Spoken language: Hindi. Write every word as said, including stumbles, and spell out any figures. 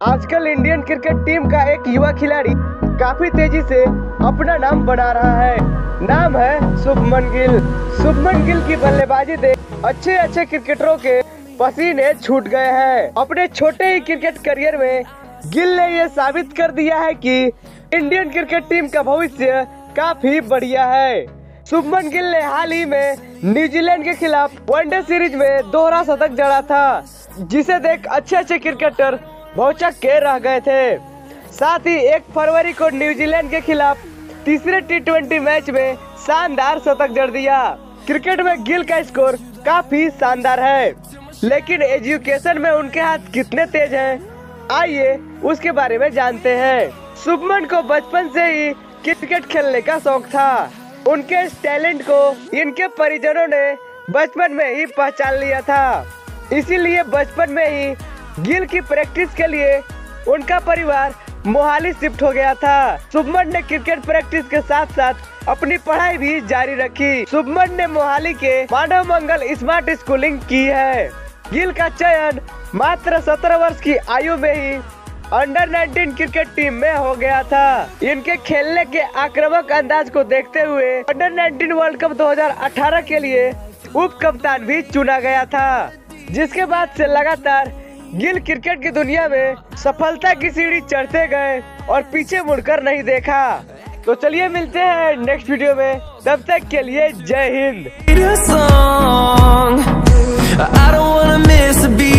आजकल इंडियन क्रिकेट टीम का एक युवा खिलाड़ी काफी तेजी से अपना नाम बना रहा है। नाम है शुभमन गिल। शुभमन गिल की बल्लेबाजी देख अच्छे अच्छे क्रिकेटरों के पसीने छूट गए हैं। अपने छोटे ही क्रिकेट करियर में गिल ने ये साबित कर दिया है कि इंडियन क्रिकेट टीम का भविष्य काफी बढ़िया है। शुभमन गिल ने हाल ही में न्यूजीलैंड के खिलाफ वनडे सीरीज में दोहरा शतक जड़ा था, जिसे देख अच्छे अच्छे क्रिकेटर भौचक के रह गए थे। साथ ही एक फरवरी को न्यूजीलैंड के खिलाफ तीसरे टी ट्वेंटी मैच में शानदार शतक जड़ दिया। क्रिकेट में गिल का स्कोर काफी शानदार है, लेकिन एजुकेशन में उनके हाथ कितने तेज हैं, आइए उसके बारे में जानते हैं। शुभमन को बचपन से ही क्रिकेट खेलने का शौक था। उनके इस टैलेंट को इनके परिजनों ने बचपन में ही पहचान लिया था, इसीलिए बचपन में ही गिल की प्रैक्टिस के लिए उनका परिवार मोहाली शिफ्ट हो गया था। शुभमन ने क्रिकेट प्रैक्टिस के साथ साथ अपनी पढ़ाई भी जारी रखी। शुभमन ने मोहाली के मानव मंगल स्मार्ट स्कूलिंग की है। गिल का चयन मात्र सत्रह वर्ष की आयु में ही अंडर नाइनटीन क्रिकेट टीम में हो गया था। इनके खेलने के आक्रामक अंदाज को देखते हुए अंडर नाइनटीन वर्ल्ड कप दो हज़ार अठारह के लिए उप कप्तान भी चुना गया था, जिसके बाद से लगातार गिल क्रिकेट की दुनिया में सफलता की सीढ़ी चढ़ते गए और पीछे मुड़कर नहीं देखा। तो चलिए मिलते हैं नेक्स्ट वीडियो में, तब तक के लिए जय हिंद।